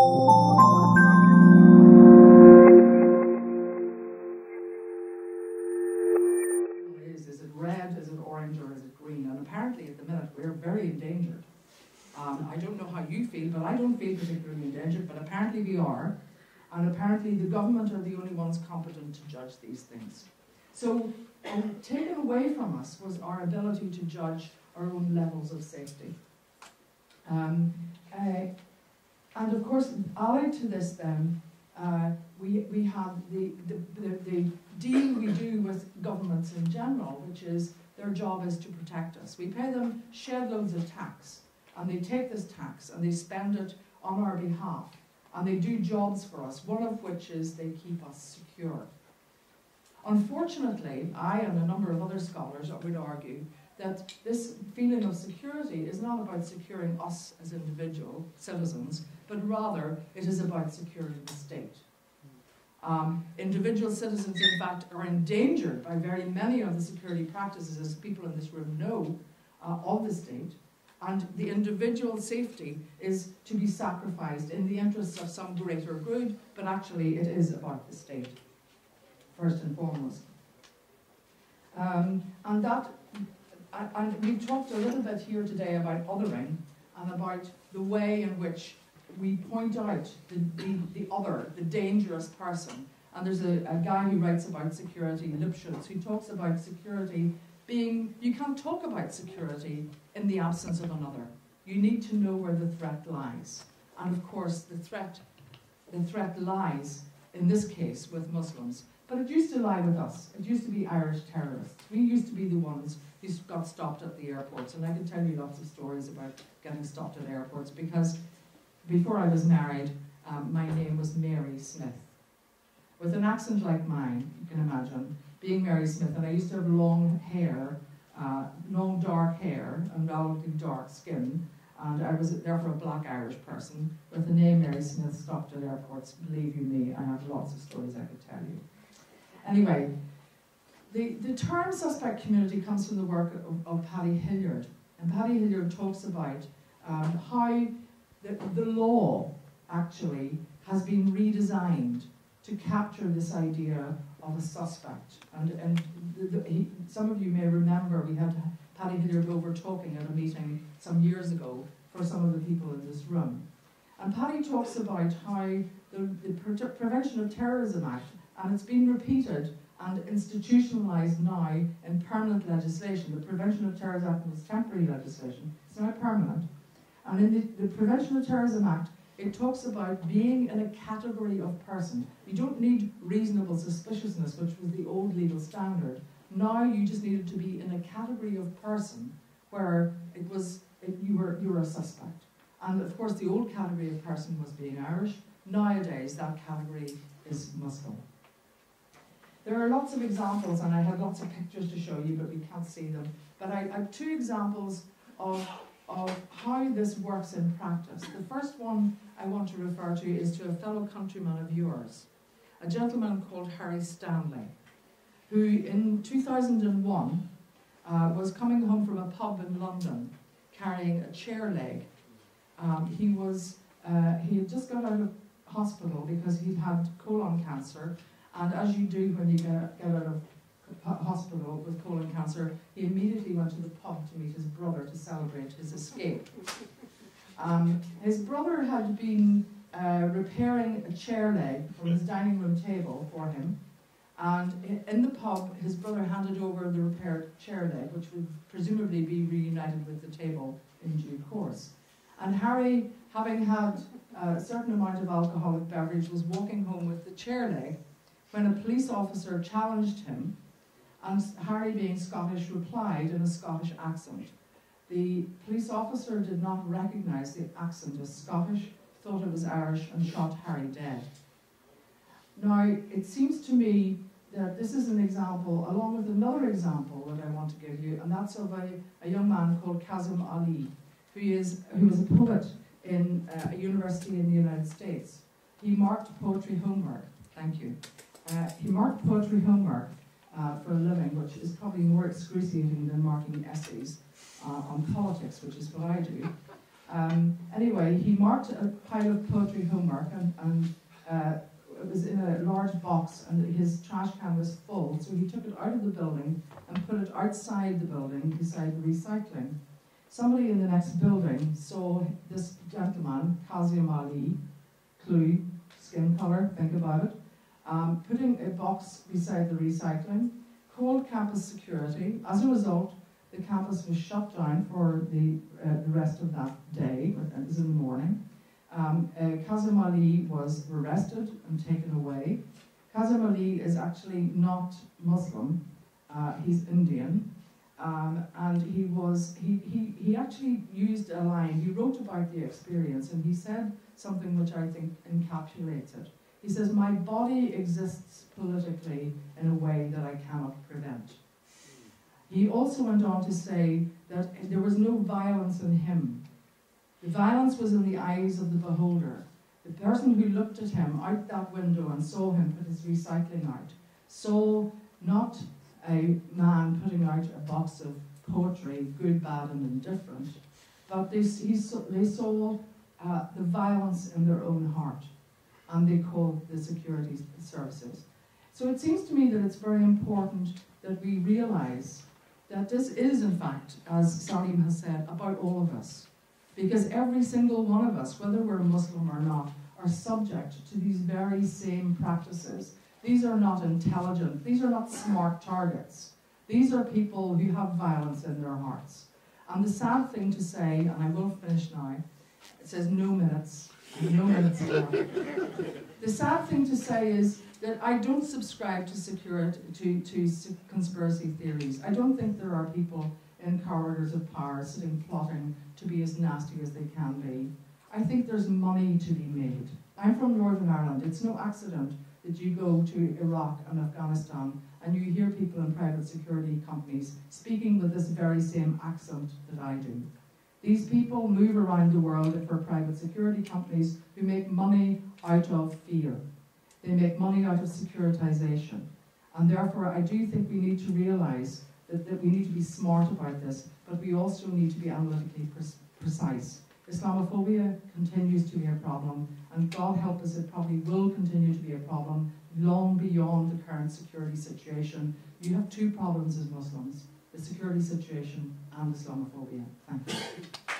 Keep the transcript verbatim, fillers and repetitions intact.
Is, is it red, is it orange, or is it green? And apparently at the minute we're very endangered. Um, I don't know how you feel, but I don't feel particularly endangered, but apparently we are. And apparently the government are the only ones competent to judge these things. So um, taken away from us was our ability to judge our own levels of safety. Um, uh, and of course, allied to this then, uh, we, we have the, the, the, the deal we do with governments in general, which is their job is to protect us. We pay them shed loads of tax, and they take this tax and they spend it on our behalf. And they do jobs for us, one of which is they keep us secure. Unfortunately, I and a number of other scholars would argue that this feeling of security is not about securing us as individual citizens, but rather it is about securing the state. Um, individual citizens, in fact, are endangered by very many of the security practices, as people in this room know, uh, of the state. And the individual safety is to be sacrificed in the interests of some greater good, but actually it is about the state, first and foremost. Um, and that, and we've talked a little bit here today about othering and about the way in which we point out the, the, the other, the dangerous person. And there's a, a guy who writes about security, Lipschutz, who talks about security being, you can't talk about security in the absence of another. You need to know where the threat lies. And of course, the threat, the threat lies, in this case, with Muslims. But it used to lie with us. It used to be Irish terrorists. We used to be the ones who got stopped at the airports. And I can tell you lots of stories about getting stopped at airports, because before I was married, um, my name was Marie Smyth. With an accent like mine, you can imagine, being Mary Smith, and I used to have long hair, uh, long dark hair, and relatively dark skin, and I was therefore a black Irish person. With the name Mary Smith stopped at airports, believe you me, I have lots of stories I could tell you. Anyway, the, the term suspect community comes from the work of, of Paddy Hilliard, and Paddy Hilliard talks about um, how the, the law actually has been redesigned to capture this idea of a suspect. And, and the, the, he, some of you may remember we had Paddy Hilliard over talking at a meeting some years ago for some of the people in this room. And Paddy talks about how the, the Pre Prevention of Terrorism Act, and it's been repeated and institutionalised now in permanent legislation. The Prevention of Terrorism Act was temporary legislation, it's now permanent. And in the, the Prevention of Terrorism Act, it talks about being in a category of person. You don't need reasonable suspiciousness, which was the old legal standard. Now you just needed to be in a category of person where it was it, you were you were a suspect. And of course, the old category of person was being Irish. Nowadays, that category is Muslim. There are lots of examples, and I have lots of pictures to show you, but we can't see them. But I, I have two examples of of how this works in practice. The first one I want to refer to is to a fellow countryman of yours, a gentleman called Harry Stanley, who in two thousand one uh, was coming home from a pub in London carrying a chair leg. Um, he, was, uh, he had just got out of hospital because he'd had colon cancer, and as you do when you get, get out of hospital with colon cancer, he immediately went to the pub to meet his brother to celebrate his escape. Um, his brother had been uh, repairing a chair leg from his dining room table for him, and in the pub his brother handed over the repaired chair leg, which would presumably be reunited with the table in due course. And Harry, having had a certain amount of alcoholic beverage, was walking home with the chair leg when a police officer challenged him, and Harry, being Scottish, replied in a Scottish accent. The police officer did not recognise the accent as Scottish, thought it was Irish, and shot Harry dead. Now, it seems to me that this is an example, along with another example that I want to give you, and that's of a, a young man called Kazim Ali, who is who was a poet in uh, a university in the United States. He marked poetry homework. Thank you. Uh, he marked poetry homework Uh, for a living, which is probably more excruciating than marking essays uh, on politics, which is what I do. Um, anyway, he marked a pile of poetry homework, and, and uh, it was in a large box, and his trash can was full, so he took it out of the building and put it outside the building beside the recycling. Somebody in the next building saw this gentleman, Qasim Ali, clue, skin colour, think about it, um, putting a box beside the recycling, called campus security. As a result, the campus was shut down for the, uh, the rest of that day, it was in the morning. Um, uh, Qasim Ali was arrested and taken away. Qasim Ali is actually not Muslim, uh, he's Indian. Um, and he was, he, he, he actually used a line, he wrote about the experience, and he said something which I think encapsulates it. He says, "My body exists politically in a way that I cannot prevent." He also went on to say that there was no violence in him. The violence was in the eyes of the beholder. The person who looked at him out that window and saw him put his recycling out, saw not a man putting out a box of poetry, good, bad and indifferent, but they, he saw, they saw uh, the violence in their own heart, and they called the security services. So it seems to me that it's very important that we realise that this is, in fact, as Salim has said, about all of us. Because every single one of us, whether we're Muslim or not, are subject to these very same practices. These are not intelligent, these are not smart targets. These are people who have violence in their hearts. And the sad thing to say, and I will finish now, it says no minutes, no minutes more. The sad thing to say is that I don't subscribe to security, to, to conspiracy theories. I don't think there are people in corridors of power sitting plotting to be as nasty as they can be. I think there's money to be made. I'm from Northern Ireland. It's no accident that you go to Iraq and Afghanistan and you hear people in private security companies speaking with this very same accent that I do. These people move around the world for private security companies who make money out of fear. They make money out of securitization. And therefore, I do think we need to realise that, that we need to be smart about this, but we also need to be analytically pre precise. Islamophobia continues to be a problem, and God help us, it probably will continue to be a problem long beyond the current security situation. You have two problems as Muslims, the security situation and Islamophobia. Thank you.